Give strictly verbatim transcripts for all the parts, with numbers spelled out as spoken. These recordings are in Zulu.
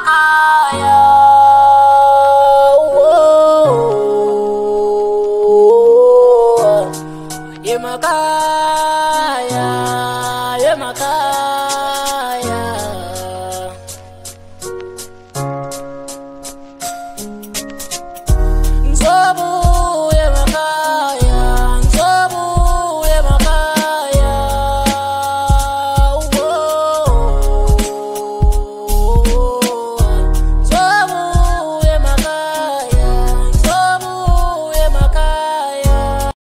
Yemakaya, Yemakaya. Nzobu Yemakaya, Nzobu Yemakaya. Nzobu Yemakaya, Nzobu Yemakaya.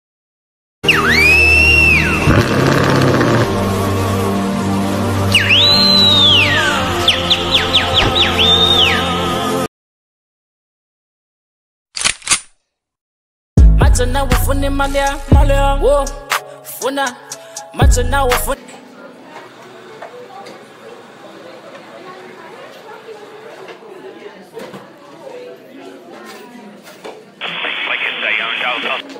Matana wafuni malia malia wo funa matana wafuni like I say, I'm out.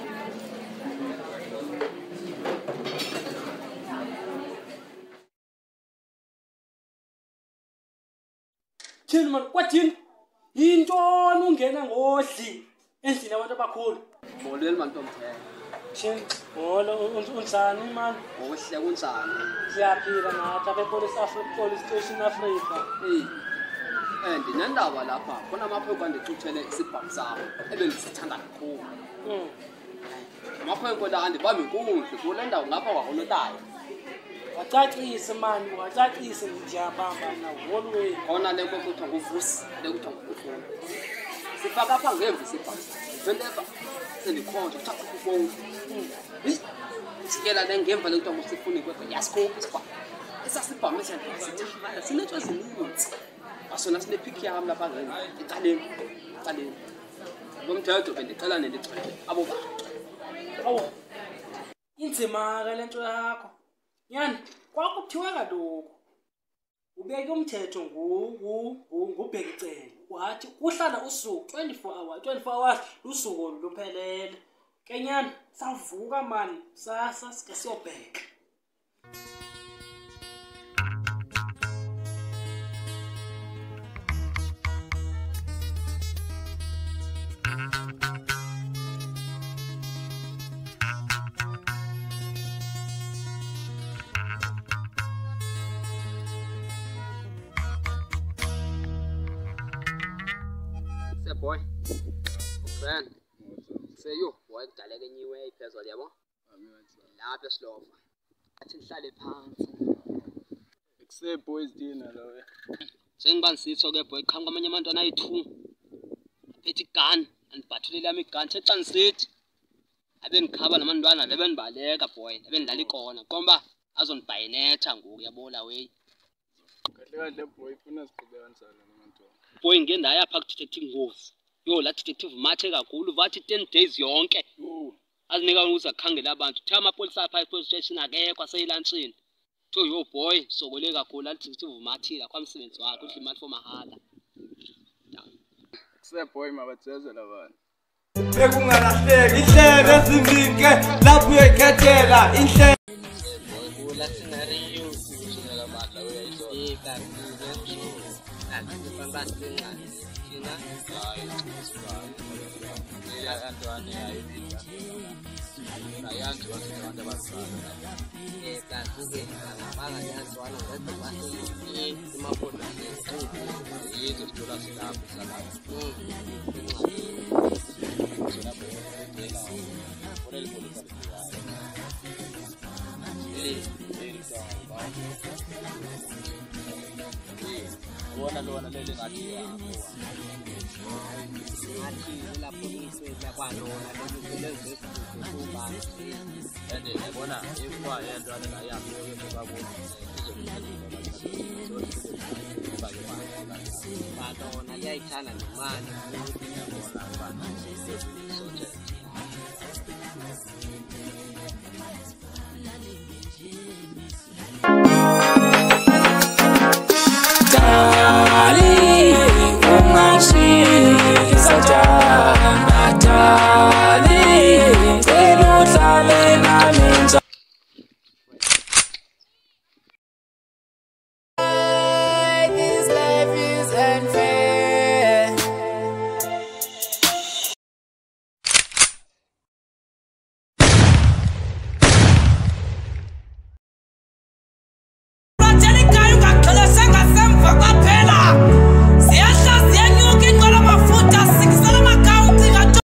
Chill man, what in? Into ungena ngodli endlini abantu abakhulu. Molweni mantomthela. Chill, ngolo unsani man. Ngokuhle kunsani. Siyaphila ngathi apha ePolice Africa Police Station Africa. Eh. Eh ndinendaba lapha. Khona amapheko andicuthele isibhamu sakho ebendisithanda kakhulu. Mm. Amapheko la andibambi inkunzi kule ndawo ngapha kwaKonotayo. Wacacisa man, wacacisa ngiyabamba na always. Khona le nto kuthiwa nguvusi, le kuthiwa ngufuni. Sifaka apha ngemva isibhamu. Whenever sendikhonja uthatha ifoni. Hey. Sikela le ngemva le kuthiwa ngusifuni kwekho yasikhupha isibhamu. Esasibhamu esiyasithanda sinetho ezininzi. Asona sine pick yami lapha ngenza ecaleni ecaleni ngomthetho bendicela nendixele abo bantu Awu. Inzima ke lento yakho. Yani, kwakuthiwa kaloku. Ubeke umthetho ngu ngubhekicele. Wathi uhlala usuku twenty-four hours, twenty-four hours usuku luphelele. Kenyana savuka man, sasa sike siyobheka. Say boy friend say yo boy kudaleke nyiwe iphezulu yabo lapha esilova athi nihlale phansi Say boys dinner lo. sengibani sitho ke boy qhamuka amanye amantwana ayi-two aphethe igun andibhathulele yami igun sexa nisithi abe ndikhaba namantwana lebe ndibaleka boy abe ndidlala ikona komba azondibhayinetha ngoku yabola wey Kahle kahle boy ufuna siqhubeka kanjani namantwana. boy ngeke ndaya pha ku-detective Ngozi yo la detective mathe kakhulu vathi ten days yonke azinika ukuthi akhangela abantu thi amapolisa apha e-police station akekho aseyilantshini to yo boy sokole kakhulu la detective mathile kwamsebenzi wakhe udla imali for mahala Say boy mabathezela bani. Bekungalahleki ihlelo eziningi lapho uyikhethela ihlelo la scenario singela badla uyayizona fantastic China hayi ya antwane yayo ayanti wasebantu abasana eh kanti ke ngabanga nyazi wana ngedwa basi imaphoto yizo sithola silapho salapho Wona lona lele ngathi ngathi la polisi la kwanona lokusebenza esikuba ende yabona ikwa yento la yakho yokuba kuzo batona liyayithanda nemali yabona abantu